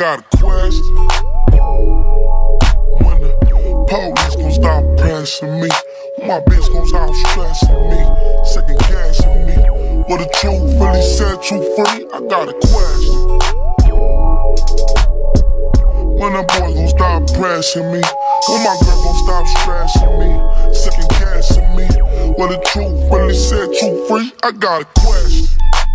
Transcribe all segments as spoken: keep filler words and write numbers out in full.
got a question. When the police gon' stop pressing me? When my bitch gon' stop stressing me? Second guessing me? What the truth really set you free? I got a question. When the boys gon' stop pressing me? When my girl gon' stop stressing me? Second guessing me? What the truth really set you free? I got a question.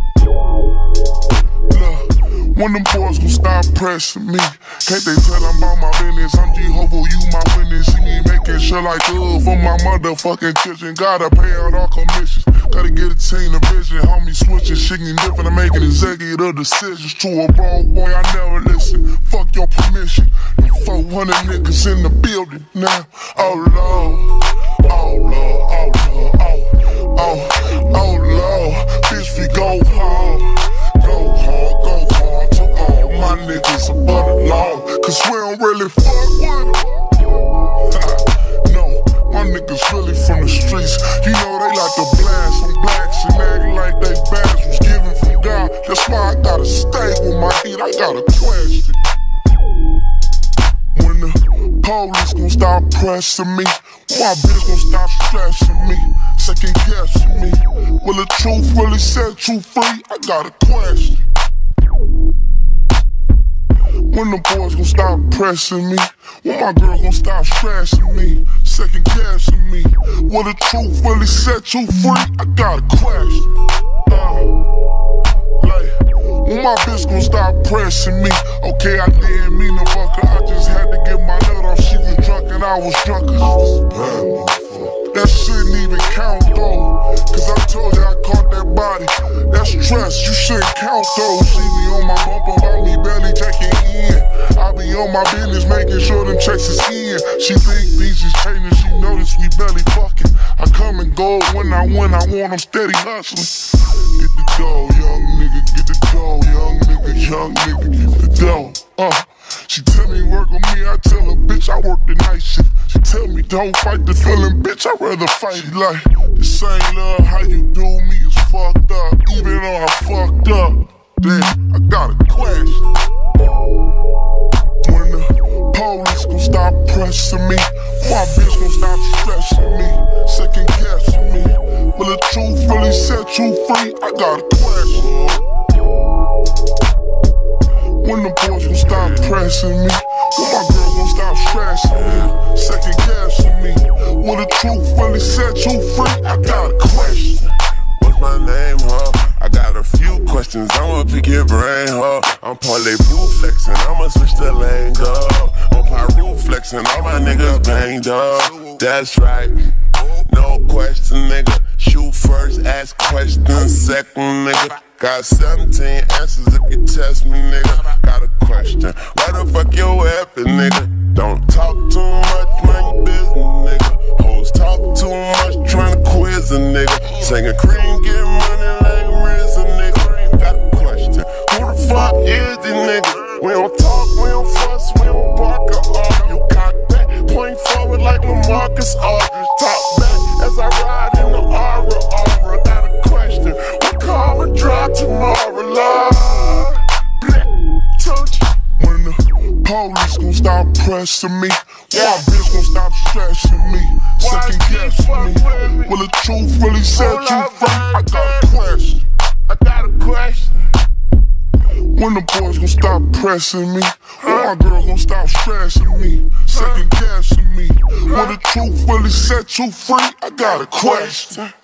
When them boys gon' stop pressing me? Can't they tell I'm about my business? I'm Jehovah, you my witness. See me making shit like love for my motherfucking children. Gotta pay out all commissions. Gotta get a team of vision. Homie switching, shit ain't different. I'm making executive decisions. To a broke boy, I never listen. Fuck your permission. Them four hundred niggas in the building now. Oh Lord, oh Lord, oh Lord, oh, oh, oh Lord. Bitch, we go hard, go hard, go hard. My niggas above the law, cause we don't really fuck with them. No, my niggas really from the streets. You know they like to blast some blacks and act like they bags was given from God. That's why I gotta stay with my heat. I got a question. When the police gon' stop pressing me? When my bitch gon' stop stressing me? Second guessing me? Will the truth really set you free? I got a question. When the boys gon' stop pressing me? When my girl gon' stop stressing me? Second guessing me? Will the truth really set you free? I got a question. Uh, like, when my bitch gon' stop pressing me? Okay, I didn't mean to fuck her. I just had to get my nut off. She was drunk and I was drunk. That shouldn't even count though, cause I told you I caught that body. That's stress, you shouldn't count though. She be on my bumper about me barely checking in. I be on my business making sure them checks is in. She think things is changing, she notice we barely fucking. I come and go when I win, I want them steady hustling. Get the dough, young nigga, get the dough, young nigga, young nigga, get the dough. Uh, she tell me work on me, I tell her bitch I work the night shift. She tell me don't fight the feeling, bitch I'd rather fight it. Like, this ain't love, how you do me is fucked up. Even though I fucked up, damn, I got a question. When the police gon' stop pressing me? My bitch gon' stop stressing me? Second guessing me? Will the truth really set you free? I got a question. When the boys gon' stop pressing me? When my girl gon' stop stressing me? Second guessing me? Will the truth really set you free? I got a question. What's my name, huh? I got a few questions, I'ma pick your brain, huh? I'm parlez-vous flexing, I'ma switch the lane, go. I'm Pyro flexing, all my niggas banged up. That's right, no question, nigga. Shoot first, ask questions second, nigga. Got seventeen answers if you test me, nigga. Got a question, where the fuck your weapon, nigga? Don't talk too much, mind your business, nigga. Hoes talk too much, tryna quiz a nigga. Singing cream, get money like Riz a nigga. Got a question, who the fuck is this nigga? We don't talk, we don't fuss, we don't bark or argue. Cock back, point forward like LaMarcus Aldridge. Top back as I ride in the aura, aura. Got a question, what car would drive tomorrow, Lord? When the police gon' stop pressing me? When my bitch gon' stop stressing me? Second guessing me? Will the truth really set you free? I got a question. I got a question. When the boys gon' stop pressing me? When my girl gon' stop stressing me? Second guessing me? Will the truth really set you free? I got a question.